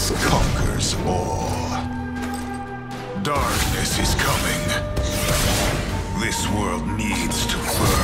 Darkness conquers all. Darkness is coming. This world needs to burn.